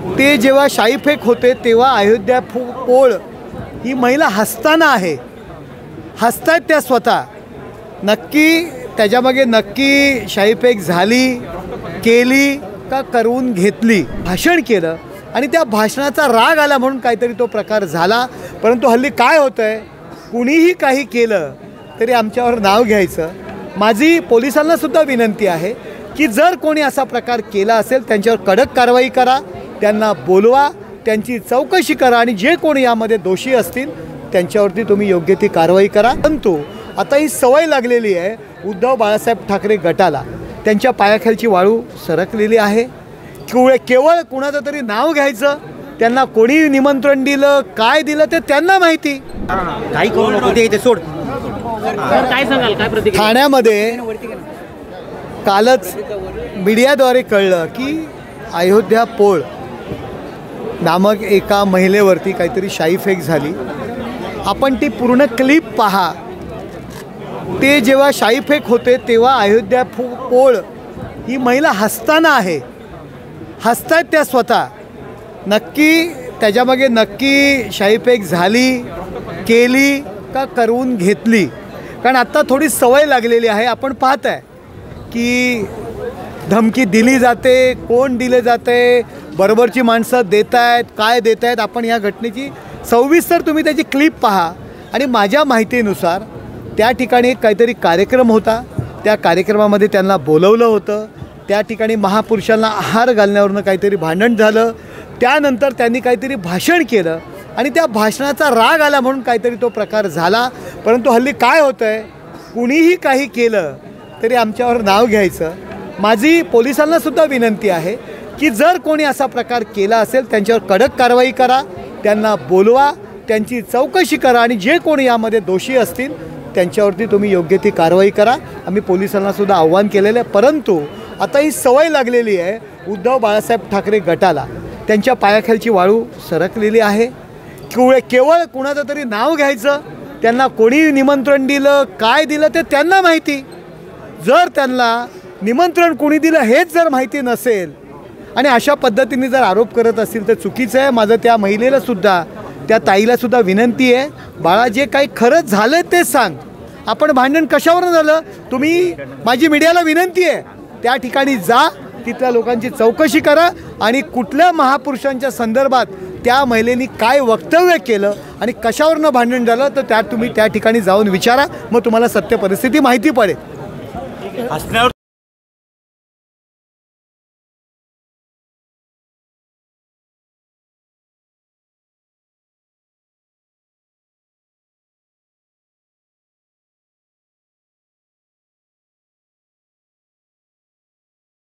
ते जेव्हा शाईफेक होते तेव्हा अयोध्या पोळ ही महिला हसताना आहे, हसतायत त्या स्वतः. नक्की त्याच्यामागे नक्की शाईफेक झाली, केली का करवून घेतली. भाषण केलं आणि त्या भाषणाचा राग आला म्हणून काहीतरी तो प्रकार झाला. परंतु हल्ली काय होतं आहे, कुणीही काही केलं तरी आमच्यावर नाव घ्यायचं. माझी पोलिसांनासुद्धा विनंती आहे की जर कोणी असा प्रकार केला असेल त्यांच्यावर कडक कारवाई करा, त्यांना बोलवा, त्यांची चौकशी करा आणि जे कोणी यामध्ये दोषी असतील त्यांच्यावरती तुम्ही योग्य ती कारवाई करा. परंतु आता ही सवय लागलेली आहे उद्धव बाळासाहेब ठाकरे गटाला, त्यांच्या पायाखालची वाळू सरकलेली आहे. केवळ कुणाचं तरी नाव घ्यायचं, त्यांना कोणी निमंत्रण दिलं, काय दिलं ते त्यांना माहिती. काही करू नको ते सोड. काय सांगाल, काय प्रतिक्रिया? ठाण्यामध्ये कालच मीडियाद्वारे कळलं की अयोध्या पोळ नामक एका महिलेवरती काहीतरी शाईफेक झाली. आपण ती पूर्ण क्लिप पहा. ते जेव्हा शाईफेक होते तेव्हा अयोध्या पोळ ही महिला हसताना आहे, हसतायत त्या स्वतः. नक्की त्याच्यामागे नक्की शाईफेक झाली, केली का करवून घेतली. कारण आत्ता थोडी सवय लागलेली आहे. आपण पाहत आहे की धमकी दिली जाते, कोण दिले जाते, बरोबरची माणसं देत आहेत, काय देत आहेत. आपण या घटनेची सविस्तर तुम्ही त्याची क्लिप पहा. आणि माझ्या माहितीनुसार त्या ठिकाणी काहीतरी कार्यक्रम होता, त्या कार्यक्रमामध्ये त्यांना बोलवलं होतं. त्या ठिकाणी महापुरुषांना आहार घालण्यावरनं काहीतरी भांडण झालं. त्यानंतर त्यांनी काहीतरी भाषण केलं आणि त्या भाषणाचा राग आला म्हणून काहीतरी तो प्रकार झाला. परंतु हल्ली काय होतं आहे, कुणीही काही केलं तरी आमच्यावर नाव घ्यायचं. माझी पोलिसांनासुद्धा विनंती आहे की जर कोणी असा प्रकार केला असेल त्यांच्यावर कडक कारवाई करा, त्यांना बोलवा, त्यांची चौकशी करा आणि जे कोणी यामध्ये दोषी असतील त्यांच्यावरती तुम्ही योग्य ती कारवाई करा. आम्ही पोलिसांनासुद्धा आव्हान केलेलं आहे. परंतु आता ही सवय लागलेली आहे उद्धव बाळासाहेब ठाकरे गटाला, त्यांच्या पायाखालची वाळू सरकलेली आहे. केवळ कुणाचं तरी नाव घ्यायचं, त्यांना कोणी निमंत्रण दिलं, काय दिलं ते त्यांना माहिती. जर त्यांना निमंत्रण कोणी दिलं हेच जर माहिती नसेल आणि अशा पद्धतीने जर आरोप करत असतील तर चुकीचं आहे. माझं त्या महिलेलासुद्धा, त्या ताईलासुद्धा विनंती आहे, बाळा जे काही खरंच झालं तेच सांग. आपण भांडण कशावरून झालं, तुम्ही, माझी मीडियाला विनंती आहे त्या ठिकाणी जा, तिथल्या लोकांची चौकशी करा आणि कुठल्या महापुरुषांच्या संदर्भात त्या महिलेनी काय वक्तव्य केलं आणि कशावरनं भांडण झालं तर तुम्ही त्या ठिकाणी जाऊन विचारा. मग तुम्हाला सत्य परिस्थिती माहिती पडेल.